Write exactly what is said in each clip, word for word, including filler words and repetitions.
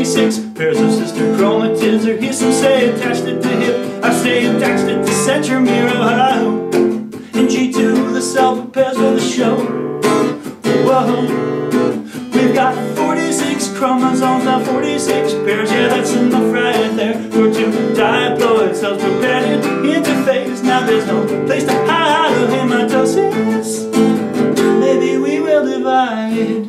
forty-six pairs of sister chromatids are here. Some say attached it to hip, I say attached it to centromere, Ohio. And G two, the cell prepares for the show. Whoa, we've got forty-six chromosomes, now forty-six pairs. Yeah, that's enough right there for two diploid cells prepared in interphase. Now there's no place to hide a mitosis. Maybe we will divide.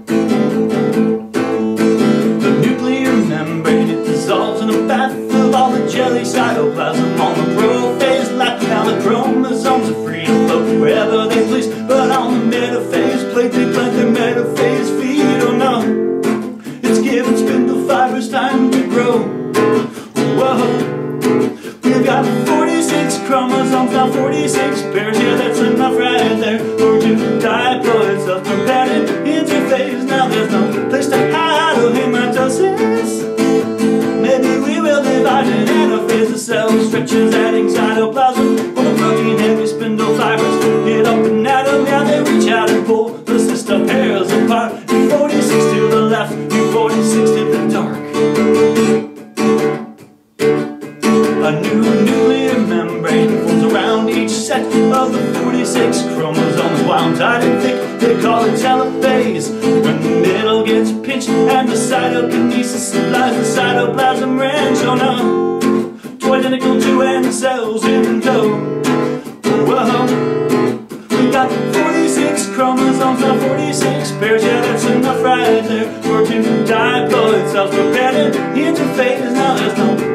The nuclear membrane, it dissolves in a bath of all the jelly cytoplasm on the prophase lap. Now the chromosomes are free to float wherever they please, but on the metaphase plate they plant their metaphase feed. Oh no, it's giving spindle fibers time to grow. Whoa, we've got forty-six chromosomes, now forty-six pairs. Yeah, that's enough right there for two diploid cells prepared in interphase. Now there's no place to hide a mitosis. Maybe we will divide an anaphase. The cell stretches adding cytoplasm for the protein heavy spindle fibers. Get up and at them, yeah, they reach out and pull the sister pairs apart. U forty-six to the left, U forty-six to the dark. A new nuclear membrane forms around each set of the forty-six chromosomes, wound tight and thick. They call it telophase. When the middle gets pinched and the cytokinesis supplies the cytoplasm range. Oh no, two identical two-end cells in tow. Whoa, we got forty-six chromosomes, now forty-six pairs. Yeah, that's enough right there for two diploid cells prepared in interphase. Now there's no